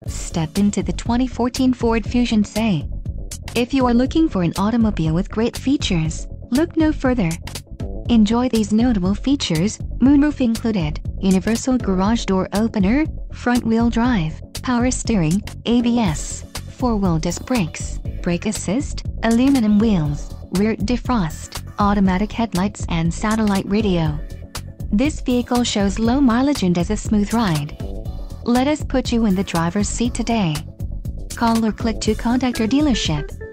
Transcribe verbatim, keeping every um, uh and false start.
Step into the twenty fourteen Ford Fusion S E. If you are looking for an automobile with great features, look no further. Enjoy these notable features: moonroof included, universal garage door opener, front-wheel drive, power steering, A B S, four-wheel disc brakes, brake assist, aluminum wheels, rear defrost, automatic headlights and satellite radio. This vehicle shows low mileage and has a smooth ride. Let us put you in the driver's seat today. Call or click to contact our dealership.